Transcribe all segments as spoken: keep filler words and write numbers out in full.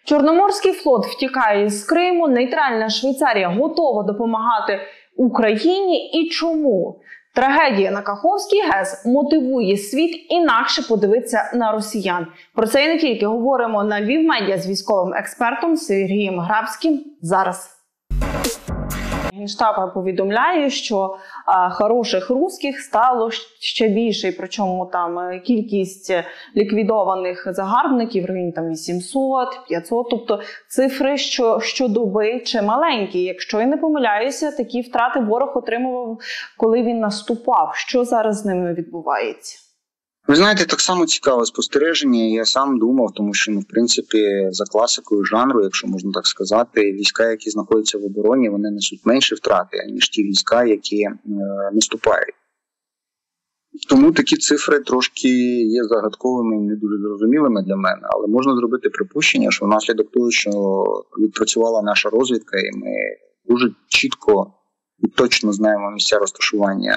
Чорноморський флот втікає з Криму, нейтральна Швейцарія готова допомагати Україні. І чому? Трагедія на Каховській ГЕС мотивує світ інакше подивитися на росіян. Про це і не тільки говоримо на Львів Медіа з військовим експертом Сергієм Грабським зараз. Генштаб повідомляє, що а, хороших русських стало ще більше, причому там кількість ліквідованих загарбників в районі там вісімсот - п'ятсот, тобто цифри що, щодоби чи маленькі. Якщо я не помиляюся, такі втрати ворог отримував, коли він наступав. Що зараз з ними відбувається? Ви знаєте, так само цікаве спостереження. Я сам думав, тому що, ну, в принципі, за класикою жанру, якщо можна так сказати, війська, які знаходяться в обороні, вони несуть менші втрати, ніж ті війська, які е, наступають. Тому такі цифри трошки є загадковими і не дуже зрозумілими для мене, але можна зробити припущення, що внаслідок того, що відпрацювала наша розвідка, і ми дуже чітко і точно знаємо місця розташування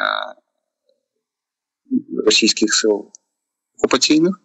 російських сил окупаційних,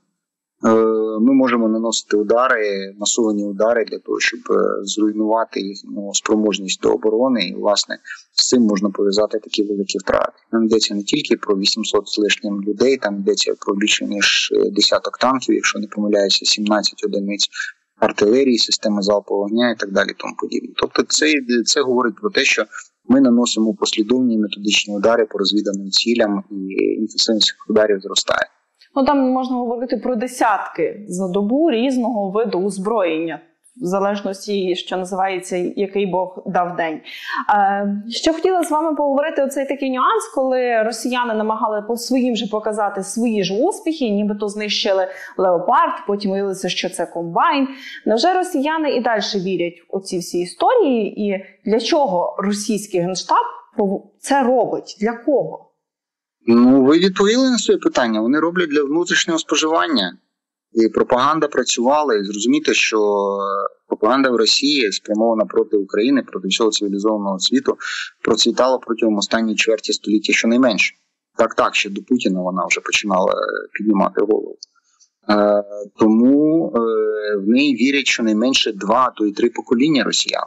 ми можемо наносити удари, масовані удари для того, щоб зруйнувати їхню спроможність до оборони. І, власне, з цим можна пов'язати такі великі втрати. Нам йдеться не тільки про вісімсот з лишнім людей, там йдеться про більше ніж десяток танків, якщо не помиляюся, сімнадцять одиниць артилерії, системи залпового вогня і так далі, тому подібне. Тобто це, це говорить про те, що ми наносимо послідовні методичні удари по розвіданим цілям, і інтенсивність цих ударів зростає. Ну, там можна говорити про десятки за добу різного виду озброєння, в залежності, що називається, який Бог дав день. Е, що хотіла з вами поговорити, оцей такий нюанс, коли росіяни намагали по своїм же показати свої ж успіхи, нібито знищили Леопард, потім виявилося, що це комбайн. Невже росіяни і далі вірять в оці всі історії? І для чого російський Генштаб це робить? Для кого? Ну, ви відповіли на своє питання. Вони роблять для внутрішнього споживання. І пропаганда працювала, і зрозуміти, що пропаганда в Росії, спрямована проти України, проти всього цивілізованого світу, процвітала протягом останньої чверті століття щонайменше. Так, так, ще до Путіна вона вже починала піднімати голову. Е, тому е, в неї вірять щонайменше два, а то й три покоління росіян.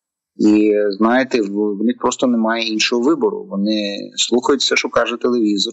І, знаєте, в, в них просто немає іншого вибору. Вони слухають все, що каже телевізор.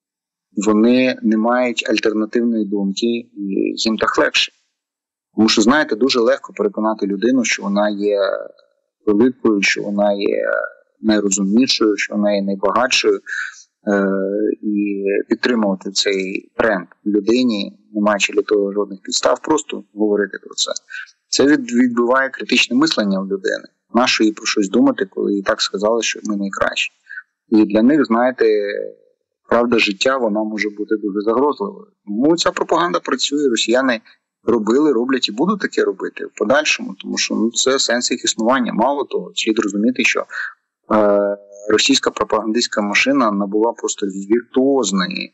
Вони не мають альтернативної думки, і їм так легше. Тому що, знаєте, дуже легко переконати людину, що вона є великою, що вона є найрозумнішою, що вона є найбагатшою, е- і підтримувати цей тренд людині, не маючи для того жодних підстав, просто говорити про це. Це відбиває критичне мислення в людини. Нащо їй про щось думати, коли їй так сказали, що ми найкращі. І для них, знаєте, правда життя, вона може бути дуже загрозливою. Тому ця пропаганда працює, росіяни робили, роблять і будуть таке робити в подальшому, тому що ну, це сенс їх існування. Мало того, слід розуміти, що е, російська пропагандистська машина набула просто віртуозної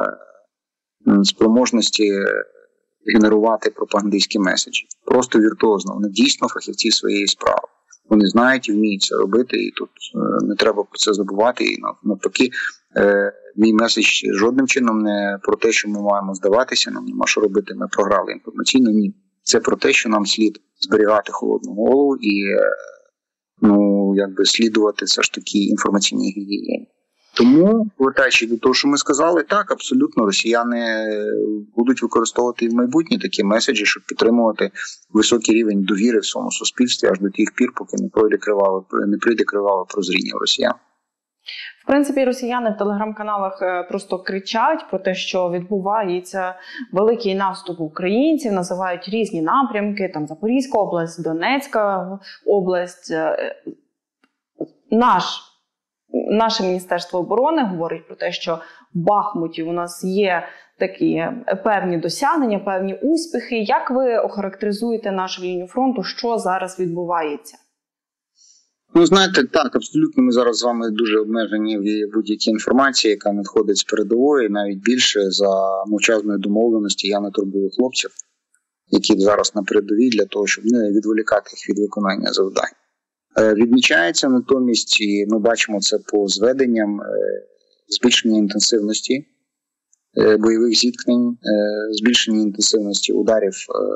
е, спроможності генерувати пропагандистські меседжі. Просто віртуозно. Вони дійсно фахівці своєї справи. Вони знають і вміють це робити, і тут е, не треба про це забувати. І навпаки, е, мій меседж жодним чином не про те, що ми маємо здаватися, нам нема що робити, ми програли інформаційно. Ні. Це про те, що нам слід зберігати холодну голову і е, ну, якби слідувати все ж таки інформаційній гігієні. Тому, повертаючись до того, що ми сказали, так, абсолютно, росіяни будуть використовувати і в майбутнє такі меседжі, щоб підтримувати високий рівень довіри в своєму суспільстві аж до тих пір, поки не пройде криваве, не прийде криваве прозріння в росіян. В принципі, росіяни в телеграм-каналах просто кричать про те, що відбувається великий наступ українців, називають різні напрямки, там Запорізька область, Донецька область. Наш Наше Міністерство оборони говорить про те, що в Бахмуті у нас є такі певні досягнення, певні успіхи. Як ви охарактеризуєте нашу лінію фронту? Що зараз відбувається? Ну, знаєте, так, абсолютно ми зараз з вами дуже обмежені в будь-якій інформації, яка надходить з передової, навіть більше за мовчазною домовленості я не турбую хлопців, які зараз на передовій, для того, щоб не відволікати їх від виконання завдань. Відмічається натомість, і ми бачимо це по зведенням, збільшення інтенсивності бойових зіткнень, збільшення інтенсивності ударів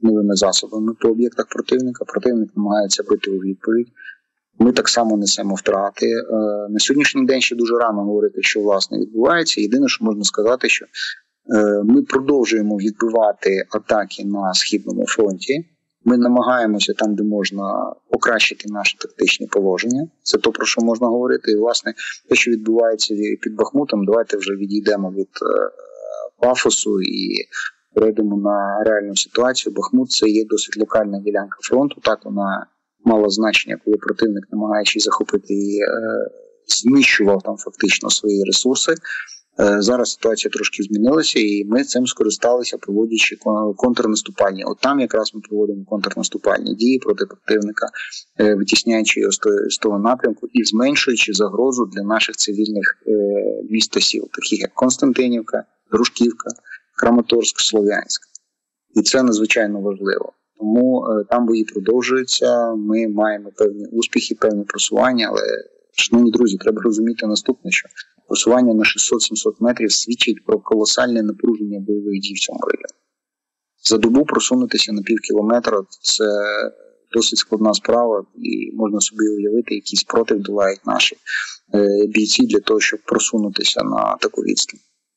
новими засобами по об'єктах противника. Противник намагається бити у відповідь. Ми так само несемо втрати. На сьогоднішній день ще дуже рано говорити, що власне відбувається. Єдине, що можна сказати, що ми продовжуємо відбивати атаки на Східному фронті. Ми намагаємося там, де можна, покращити наше тактичне положення. Це то, про що можна говорити. І, власне, те, що відбувається під Бахмутом, давайте вже відійдемо від е, пафосу і перейдемо на реальну ситуацію. Бахмут – це є досить локальна ділянка фронту. Так, вона мала значення, коли противник, намагаючись захопити її, е, знищував там фактично свої ресурси. Зараз ситуація трошки змінилася, і ми цим скористалися, проводячи контрнаступальні. От там якраз ми проводимо контрнаступальні дії проти противника, витісняючи його з того напрямку і зменшуючи загрозу для наших цивільних міст та сіл, таких як Константинівка, Дружківка, Краматорськ, Слов'янськ. І це надзвичайно важливо. Тому там бої продовжуються, ми маємо певні успіхи, певні просування, але, шановні друзі, треба розуміти наступне, що просування на шістсот-сімсот метрів свідчить про колосальне напруження бойових дій в цьому районі. За добу просунутися на пів кілометра – це досить складна справа, і можна собі уявити, який спротив долають наші бійці для того, щоб просунутися на таку відстань.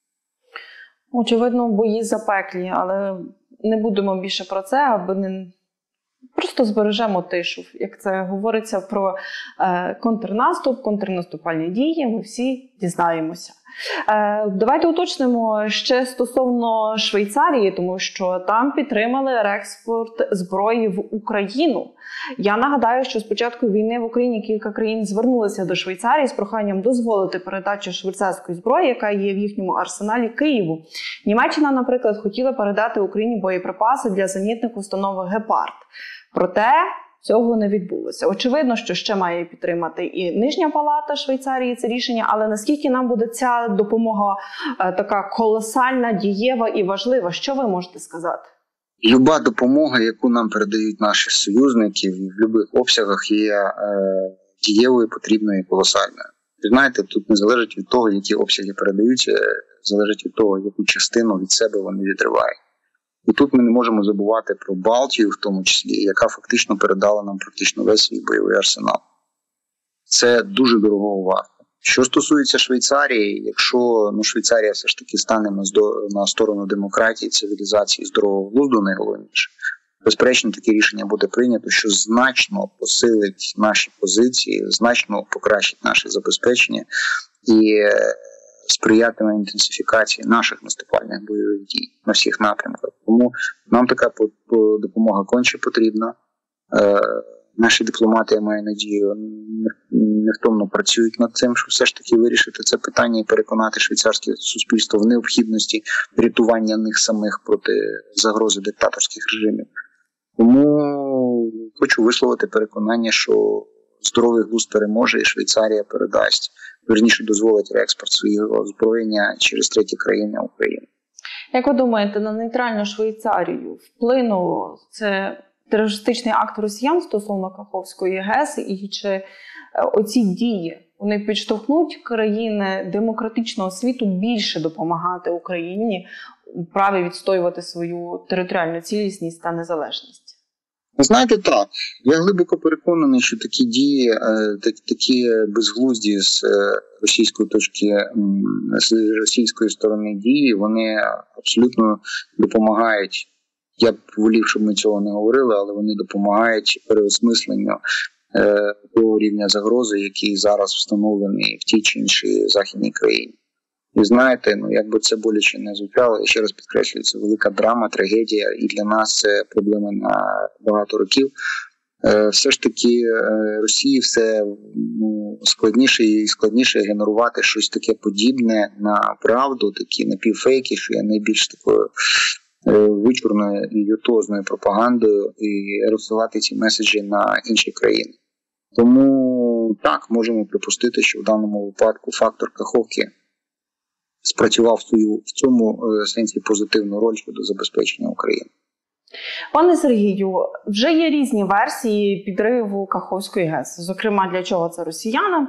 Очевидно, бої запеклі, але не будемо більше про це, аби не... Просто збережемо тишу. Як це говориться про е, контрнаступ, контрнаступальні дії, ми всі дізнаємося. Е, давайте уточнимо ще стосовно Швейцарії, тому що там підтримали реекспорт зброї в Україну. Я нагадаю, що з початку війни в Україні кілька країн звернулися до Швейцарії з проханням дозволити передачу швейцарської зброї, яка є в їхньому арсеналі, Києву. Німеччина, наприклад, хотіла передати Україні боєприпаси для зенітних установок «Гепард». Проте цього не відбулося. Очевидно, що ще має підтримати і Нижня палата Швейцарії це рішення, але наскільки нам буде ця допомога е, така колосальна, дієва і важлива? Що ви можете сказати? Люба допомога, яку нам передають наші союзники в будь-яких обсягах, є е, дієвою, потрібною і колосальною. Ви знаєте, тут не залежить від того, які обсяги передаються, залежить від того, яку частину від себе вони відривають. І тут ми не можемо забувати про Балтію, в тому числі, яка фактично передала нам практично весь свій бойовий арсенал. Це дуже дорого варто. Що стосується Швейцарії, якщо ну, Швейцарія все ж таки стане на, на сторону демократії, цивілізації, здорового глузду найголовніше, безперечно, таке рішення буде прийнято, що значно посилить наші позиції, значно покращить наше забезпечення і сприятиме інтенсифікації наших наступальних бойових дій на всіх напрямках. Тому нам така допомога конче потрібна. Е, наші дипломати, я маю надію, невтомно працюють над цим, щоб все ж таки вирішити це питання і переконати швейцарське суспільство в необхідності рятування них самих проти загрози диктаторських режимів. Тому хочу висловити переконання, що здоровий глузд переможе і Швейцарія передасть, верніше дозволить реекспорт свого озброєння через треті країни Україні. Як ви думаєте, на нейтральну Швейцарію вплинуло це терористичний акт росіян стосовно Каховської ГЕС, і чи оці дії вони підштовхнуть країни демократичного світу більше допомагати Україні у праві відстоювати свою територіальну цілісність та незалежність? Знаєте, так. Я глибоко переконаний, що такі дії, такі безглузді з російської точки, з російської сторони дії, вони абсолютно допомагають. Я б волів, щоб ми цього не говорили, але вони допомагають переосмисленню того рівня загрози, який зараз встановлений в тій чи іншій західній країні. І знаєте, ну якби це боляче не звучало, я ще раз підкреслюю, це велика драма, трагедія, і для нас це проблема на багато років. Е, все ж таки е, Росії все ну, складніше і складніше генерувати щось таке подібне на правду, такі напівфейки, що є найбільш такою е, вичурною і віртуозною пропагандою, і розсилати ці меседжі на інші країни. Тому так, можемо припустити, що в даному випадку фактор Каховки спрацював свою в цьому сенсі позитивну роль щодо забезпечення України. Пане Сергію, вже є різні версії підриву Каховської ГЕС. Зокрема, для чого це росіянам.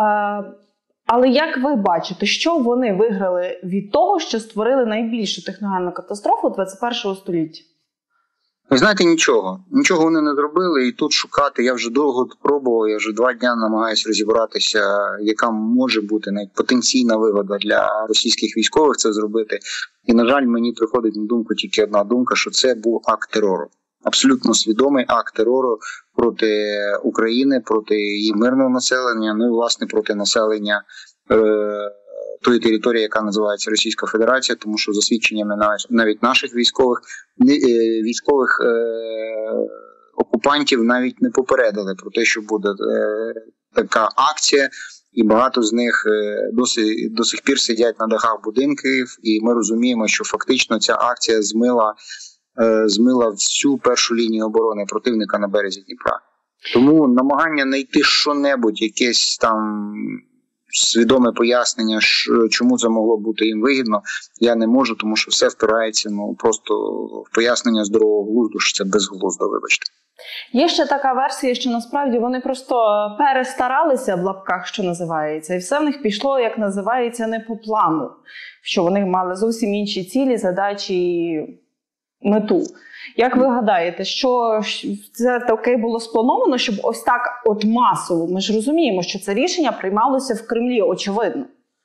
Але як ви бачите, що вони виграли від того, що створили найбільшу техногенну катастрофу двадцять першого століття? Ви знаєте, нічого. Нічого вони не зробили, і тут шукати, я вже довго пробував, я вже два дні намагаюся розібратися, яка може бути навіть потенційна вигода для російських військових це зробити. І, на жаль, мені приходить на думку тільки одна думка, що це був акт терору. Абсолютно свідомий акт терору проти України, проти її мирного населення, ну і, власне, проти населення е- тої території, яка називається Російська Федерація, тому що за свідченнями навіть наших військових, військових е, окупантів навіть не попередили про те, що буде е, така акція, і багато з них е, досі, до сих пір сидять на дахах будинків, і ми розуміємо, що фактично ця акція змила, е, змила всю першу лінію оборони противника на березі Дніпра. Тому намагання знайти що-небудь, якесь там свідоме пояснення, чому це могло бути їм вигідно, я не можу, тому що все впирається ну, просто в пояснення здорового глузду, що це безглуздо, вибачте. Є ще така версія, що насправді вони просто перестаралися в лапках, що називається, і все в них пішло, як називається, не по плану. Що вони мали зовсім інші цілі, задачі і мету. Як ви гадаєте, що це таке було сплановано, щоб ось так от масово, ми ж розуміємо, що це рішення приймалося в Кремлі, очевидно?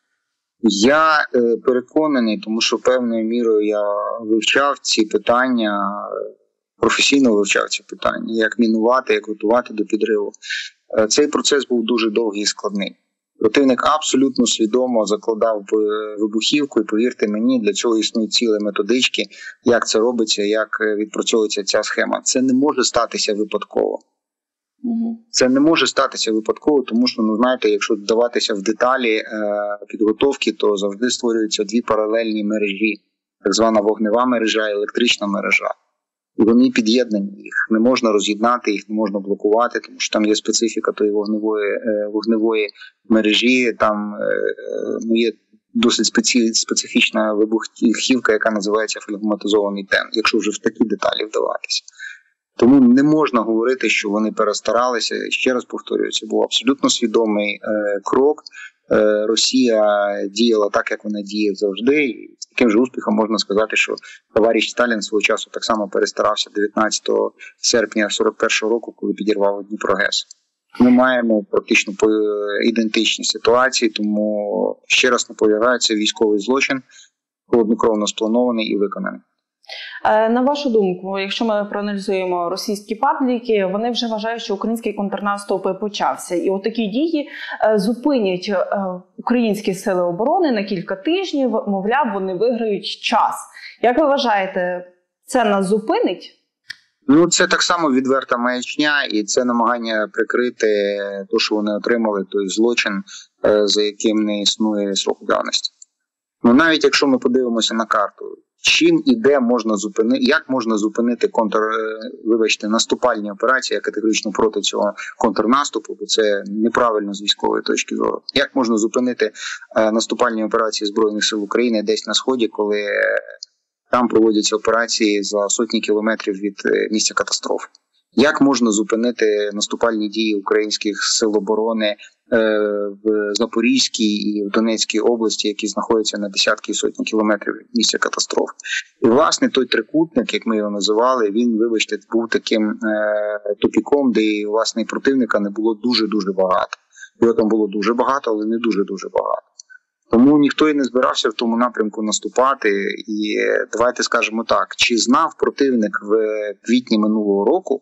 Я е, переконаний, тому що певною мірою я вивчав ці питання, професійно вивчав ці питання, як мінувати, як готувати до підриву. Е, цей процес був дуже довгий і складний. Противник абсолютно свідомо закладав вибухівку, і повірте мені, для цього існують цілі методички, як це робиться, як відпрацьовується ця схема. Це не може статися випадково. Угу. Це не може статися випадково, тому що, ну знаєте, якщо вдаватися в деталі е, підготовки, то завжди створюються дві паралельні мережі. Так звана вогнева мережа і електрична мережа. І вони під'єднані, їх не можна роз'єднати, їх не можна блокувати, тому що там є специфіка тої вогневої, вогневої мережі, там ну, є досить спеці, специфічна вибухівка, яка називається флегматизований тен, якщо вже в такі деталі вдаватися. Тому не можна говорити, що вони перестаралися. Ще раз повторюю, це був абсолютно свідомий е, крок. Е, Росія діяла так, як вона діє завжди. І з таким же успіхом можна сказати, що товариш Сталін свого часу так само перестарався дев'ятнадцятого серпня сорок першого року, коли підірвав Дніпрогес. Ми маємо практично ідентичні ситуації, тому ще раз наполягаю, це військовий злочин, холоднокровно спланований і виконаний. На вашу думку, якщо ми проаналізуємо російські пабліки, вони вже вважають, що український контрнаступ почався. І от такі дії зупинять українські сили оборони на кілька тижнів, мовляв, вони виграють час. Як ви вважаєте, це нас зупинить? Ну, це так само відверта маячня, і це намагання прикрити те, що вони отримали, той злочин, за яким не існує сроку давності. Ну, навіть якщо ми подивимося на карту, чим і де можна зупинити, як можна зупинити контр, вибачте, наступальні операції, я категорично проти цього контрнаступу, бо це неправильно з військової точки зору. Як можна зупинити е, наступальні операції Збройних сил України десь на Сході, коли там проводяться операції за сотні кілометрів від місця катастрофи? Як можна зупинити наступальні дії українських сил оборони в Запорізькій і в Донецькій області, які знаходяться на десятки і сотні кілометрів від місця катастрофи? І, власне, той трикутник, як ми його називали, він, вибачте, був таким е, тупіком, де, власне, і противника не було дуже-дуже багато. Його там було дуже багато, але не дуже-дуже багато. Тому ніхто і не збирався в тому напрямку наступати. І давайте скажемо так, чи знав противник в квітні минулого року,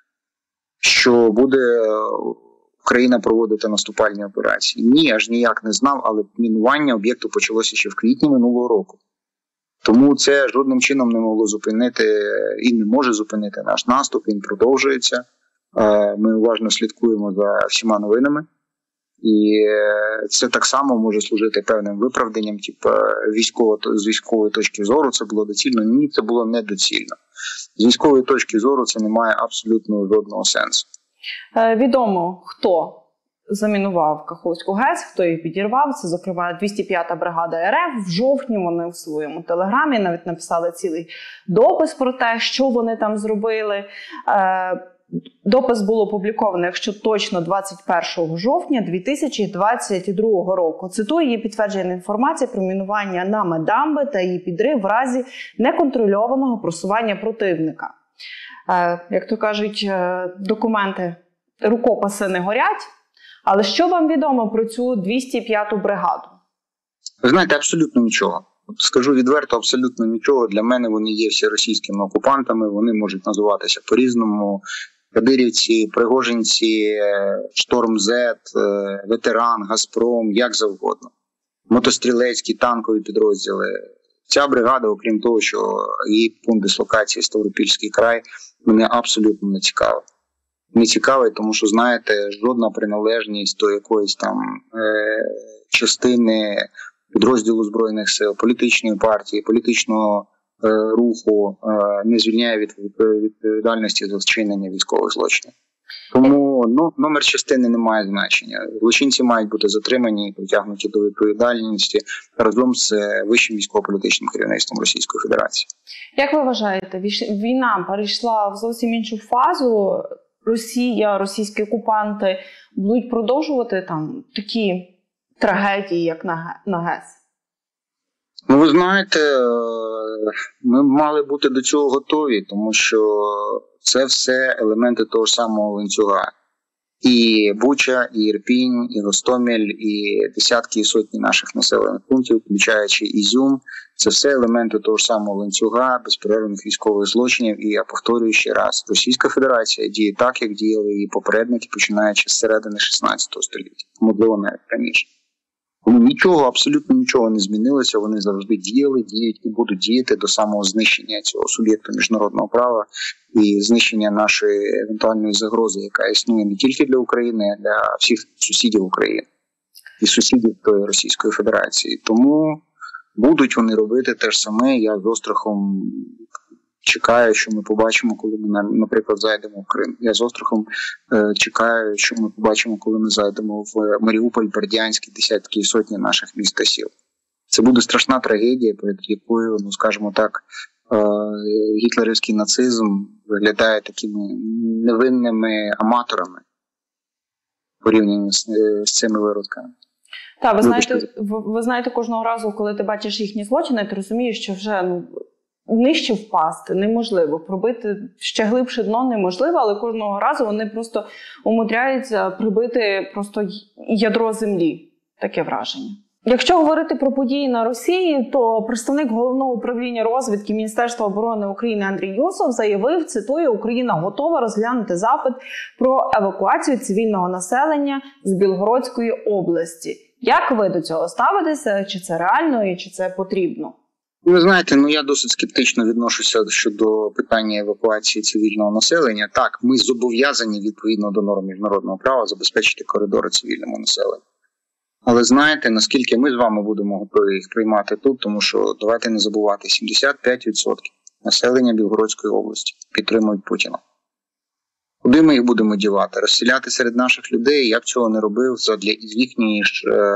що буде Україна проводити наступальні операції? Ні, аж ніяк не знав, але мінування об'єкту почалося ще в квітні минулого року. Тому це жодним чином не могло зупинити і не може зупинити наш наступ, він продовжується. Ми уважно слідкуємо за всіма новинами. І це так само може служити певним виправданням, типу, військово, з військової точки зору це було доцільно. Ні, це було недоцільно. З військової точки зору це не має абсолютно жодного сенсу. Е, відомо, хто замінував Каховську ГЕС, хто її підірвав. Це, зокрема, двісті п'ята бригада РФ. В жовтні вони в своєму телеграмі навіть написали цілий допис про те, що вони там зробили. Е, Допис було опубліковано, якщо точно, двадцять першого жовтня дві тисячі двадцять другого року. Цитую, є підтверджена інформація про мінування нами дамби та її підрив в разі неконтрольованого просування противника. Як то кажуть, документи, рукописи не горять. Але що вам відомо про цю двісті п'яту бригаду? Ви знаєте, абсолютно нічого. Скажу відверто, абсолютно нічого. Для мене вони є всі російськими окупантами, вони можуть називатися по-різному. Кадирівці, Пригожинці, Шторм-Зет, Ветеран, Газпром, як завгодно. Мотострілецькі, танкові підрозділи. Ця бригада, окрім того, що її пункт дислокації Ставропільський край, мене абсолютно не цікавить. Не цікавить, тому що, знаєте, жодна приналежність до якоїсь там е- частини підрозділу Збройних сил, політичної партії, політичного е, руху е, не звільняє від відповідальності за вчинення військових злочинів. Тому ну, номер частини не має значення. Злочинці мають бути затримані і притягнуті до відповідальності разом з вищим військово-політичним керівництвом Російської Федерації. Як ви вважаєте, війна перейшла в зовсім іншу фазу? Росія, російські окупанти будуть продовжувати там такі трагедії, як на ГЕС? Ну, ви знаєте, ми мали бути до цього готові, тому що це все елементи того ж самого ланцюга. І Буча, і Ірпінь, і Гостомель, і десятки і сотні наших населених пунктів, включаючи Ізюм, це все елементи того ж самого ланцюга безперервних військових злочинів. І я повторюю ще раз, Російська Федерація діє так, як діяли її попередники, починаючи з середини шістнадцятого століття, можливо, навіть раніше. Тому нічого, абсолютно нічого не змінилося, вони завжди діяли, діють і будуть діяти до самого знищення цього суб'єкту міжнародного права і знищення нашої евентуальної загрози, яка існує не тільки для України, а для всіх сусідів України і сусідів тої Російської Федерації. Тому будуть вони робити те ж саме. Я з острахом чекаю, що ми побачимо, коли ми, наприклад, зайдемо в Крим. Я з острахом е, чекаю, що ми побачимо, коли ми зайдемо в Маріуполь, Бердянськ, десятки і сотні наших міст та сіл. Це буде страшна трагедія, перед якою, ну, скажімо так, е, гітлерівський нацизм виглядає такими невинними аматорами порівняно з, з цими виродками. Так, ви знаєте, ви, ви знаєте, кожного разу, коли ти бачиш їхні злочини, ти розумієш, що вже, ну, нижче впасти неможливо, пробити ще глибше дно неможливо, але кожного разу вони просто умудряються прибити просто ядро землі. Таке враження. Якщо говорити про події на Росії, то представник Головного управління розвідки Міністерства оборони України Андрій Юсов заявив, цитую, «Україна готова розглянути запит про евакуацію цивільного населення з Білгородської області». Як ви до цього ставитеся? Чи це реально і чи це потрібно? Ви знаєте, ну я досить скептично відношуся щодо питання евакуації цивільного населення. Так, ми зобов'язані відповідно до норм міжнародного права забезпечити коридори цивільному населенню. Але знаєте, наскільки ми з вами будемо готові їх приймати тут, тому що, давайте не забувати, сімдесят п'ять відсотків населення Білгородської області підтримують Путіна. Куди ми їх будемо дівати? Розселяти серед наших людей? Я б цього не робив задля їхньої ж е,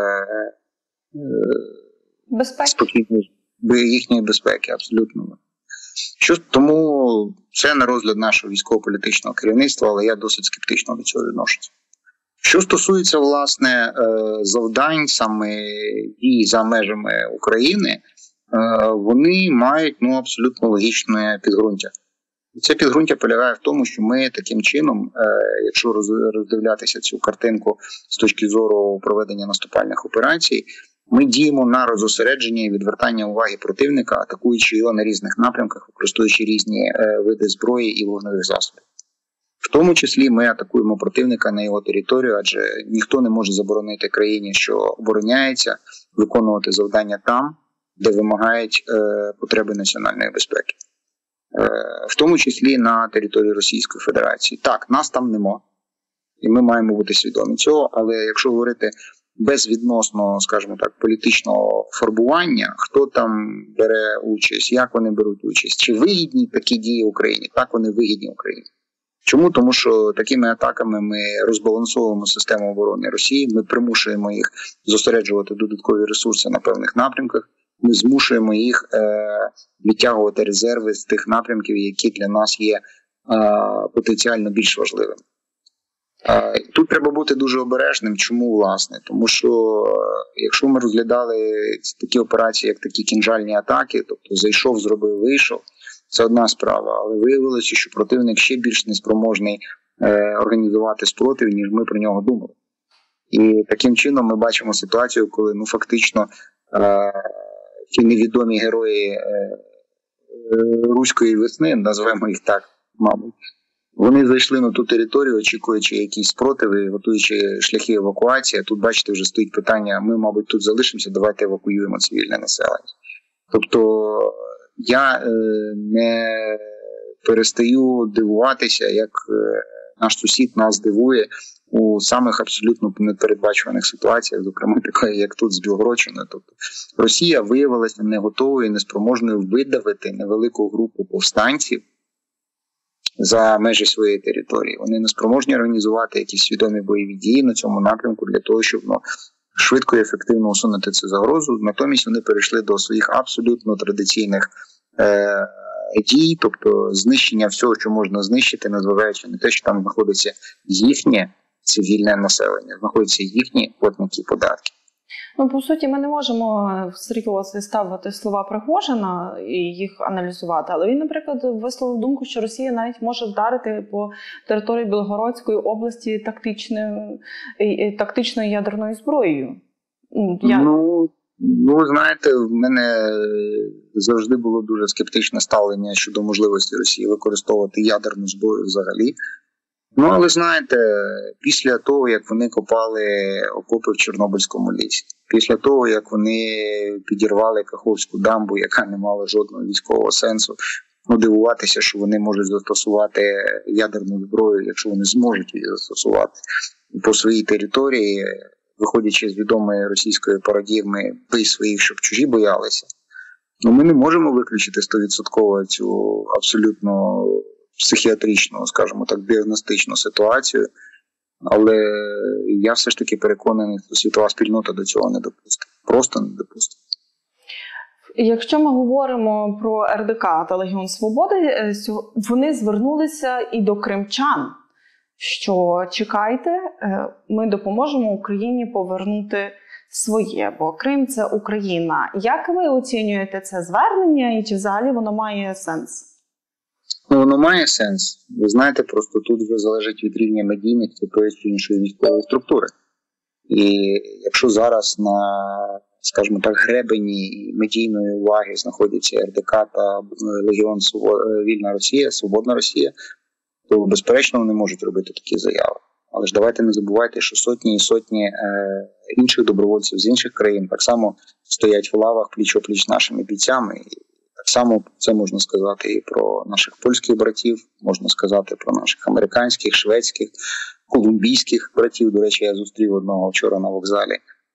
е, безпеки. Спокійної їхньої безпеки, абсолютно. Що, тому це на розгляд нашого військово-політичного керівництва, але я досить скептично до цього відношуся. Що стосується, власне, завдань саме дій за межами України, вони мають, ну, абсолютно логічне підґрунтя. Це підґрунтя полягає в тому, що ми таким чином, якщо роздивлятися цю картинку з точки зору проведення наступальних операцій, ми діємо на розосередження і відвертання уваги противника, атакуючи його на різних напрямках, використовуючи різні види зброї і вогневих засобів. В тому числі ми атакуємо противника на його територію, адже ніхто не може заборонити країні, що обороняється, виконувати завдання там, де вимагають е, потреби національної безпеки. Е, в тому числі на території Російської Федерації. Так, нас там нема, і ми маємо бути свідомі цього, але якщо говорити безвідносно, скажімо так, політичного фарбування, хто там бере участь, як вони беруть участь, чи вигідні такі дії Україні, так вони вигідні Україні. Чому? Тому що такими атаками ми розбалансовуємо систему оборони Росії, ми примушуємо їх зосереджувати додаткові ресурси на певних напрямках, ми змушуємо їх е, відтягувати резерви з тих напрямків, які для нас є е, потенціально більш важливими. Е, тут треба бути дуже обережним. Чому, власне? Тому що е, якщо ми розглядали такі операції, як такі кінжальні атаки, тобто зайшов, зробив, вийшов, це одна справа. Але виявилося, що противник ще більш неспроможний е, організувати спротив, ніж ми про нього думали. І таким чином ми бачимо ситуацію, коли ну фактично е, ті невідомі герої е, е, руської весни, назвемо їх так, мабуть, вони зайшли на ту територію, очікуючи якісь спротиви, готуючи шляхи евакуації. Тут, бачите, вже стоїть питання, ми, мабуть, тут залишимося, давайте евакуюємо цивільне населення. Тобто я е, не перестаю дивуватися, як е, наш сусід нас дивує у самих абсолютно непередбачуваних ситуаціях, зокрема такої, як тут з Білгородщиною. Тобто Росія виявилася не готовою і неспроможною видавити невелику групу повстанців за межі своєї території. Вони не спроможні організувати якісь свідомі бойові дії на цьому напрямку для того, щоб ну, швидко і ефективно усунути цю загрозу. Натомість вони перейшли до своїх абсолютно традиційних е- дій, тобто знищення всього, що можна знищити, незважаючи на те, що там знаходиться їхнє цивільне населення, знаходяться їхні платники податків. Ну, по суті, ми не можемо всерйоз ставити слова Пригожина і їх аналізувати, але він, наприклад, висловив думку, що Росія навіть може вдарити по території Білгородської області тактичною, тактичною ядерною зброєю. Я... Ну, ну, ви знаєте, в мене завжди було дуже скептичне ставлення щодо можливості Росії використовувати ядерну зброю взагалі. Ну, але знаєте, після того, як вони копали окопи в Чорнобильському лісі, після того, як вони підірвали Каховську дамбу, яка не мала жодного військового сенсу, ну, дивуватися, що вони можуть застосувати ядерну зброю, якщо вони зможуть її застосувати по своїй території, виходячи з відомої російської парадігми «бий своїх, щоб чужі боялися». Ну, ми не можемо виключити сто відсотків цю абсолютно психіатричну, скажімо так, діагностичну ситуацію, але я все ж таки переконаний, що світова спільнота до цього не допустить. Просто не допустить. Якщо ми говоримо про ер де ка та Легіон Свободи, вони звернулися і до кримчан, що чекайте, ми допоможемо Україні повернути своє, бо Крим – це Україна. Як ви оцінюєте це звернення і чи взагалі воно має сенс? Ну, воно має сенс. Ви знаєте, просто тут вже залежить від рівня медійності тої чи іншої військової структури. І якщо зараз на, скажімо так, гребені медійної уваги знаходяться ер де ка та Легіон Вільна Росія, Свободна Росія, то, безперечно, вони можуть робити такі заяви. Але ж давайте не забувайте, що сотні і сотні е, інших добровольців з інших країн так само стоять в лавах пліч-о-пліч з нашими бійцями. Так само це можна сказати і про наших польських братів, можна сказати про наших американських, шведських, колумбійських братів. До речі, я зустрів одного вчора на вокзалі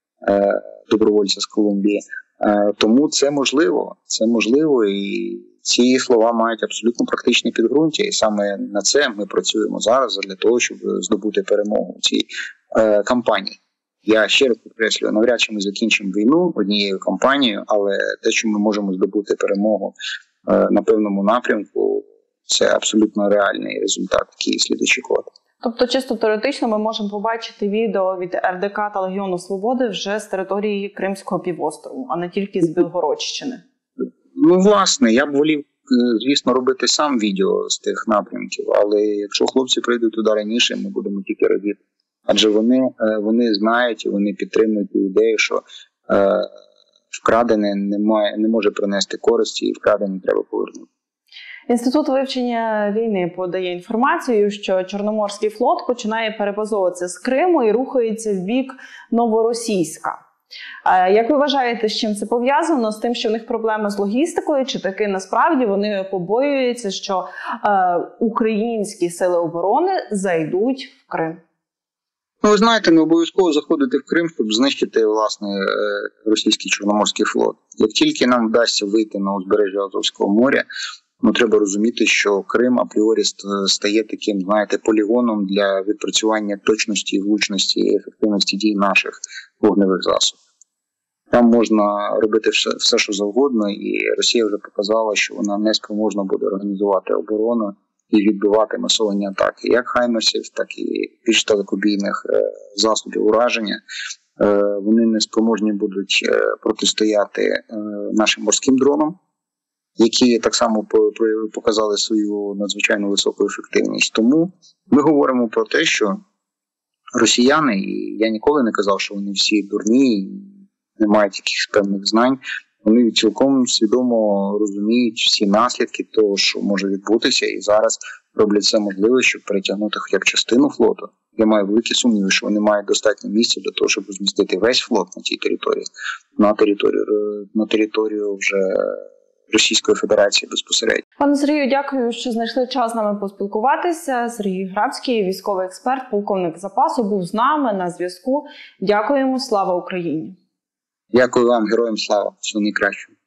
е, добровольця з Колумбії. Е, тому це можливо, це можливо, і ці слова мають абсолютно практичне підґрунтя. І саме на це ми працюємо зараз для того, щоб здобути перемогу в цій е, кампанії. Я ще раз підкреслюю, навряд чи ми закінчимо війну однією кампанією, але те, що ми можемо здобути перемогу е, на певному напрямку, це абсолютно реальний результат, який слід очікувати. Тобто, чисто теоретично ми можемо побачити відео від ер де ка та Легіону Свободи вже з території Кримського півострову, а не тільки з Білгородщини. Ну, власне, я б волів, звісно, робити сам відео з тих напрямків, але якщо хлопці прийдуть туди раніше, ми будемо тільки радіти. Адже вони, вони знають і вони підтримують ту ідею, що е, вкрадене не, має, не може принести користі, і вкрадене треба повернути. Інститут вивчення війни подає інформацію, що Чорноморський флот починає перебазовуватися з Криму і рухається в бік Новоросійська. Як ви вважаєте, з чим це пов'язано? З тим, що в них проблеми з логістикою, чи таки насправді вони побоюються, що е, українські сили оборони зайдуть в Крим? Ну, ви знаєте, не обов'язково заходити в Крим, щоб знищити, власне, російський Чорноморський флот. Як тільки нам вдасться вийти на узбережжя Азовського моря, ну, треба розуміти, що Крим апріорі стає таким, знаєте, полігоном для відпрацювання точності, влучності і ефективності дій наших вогневих засобів. Там можна робити все, все, що завгодно, і Росія вже показала, що вона не спроможна буде організувати оборону і відбивати масовані атаки, як хаймерсів, так і більш далекобійних е, засобів ураження. Е, вони не спроможні будуть е, протистояти е, нашим морським дронам, які так само показали свою надзвичайно високу ефективність. Тому ми говоримо про те, що росіяни, і я ніколи не казав, що вони всі дурні, не мають якихось певних знань, вони цілком свідомо розуміють всі наслідки того, що може відбутися, і зараз роблять все можливе, щоб перетягнути хоча б частину флоту. Я маю великі сумніви, що вони мають достатньо місця для того, щоб розмістити весь флот на цій території, на територію, на територію вже Російської Федерації безпосередньо. Пане Сергію, дякую, що знайшли час з нами поспілкуватися. Сергій Грабський, військовий експерт, полковник запасу, був з нами на зв'язку. Дякуємо, слава Україні! Дякую вам, героям слава, всього найкращого.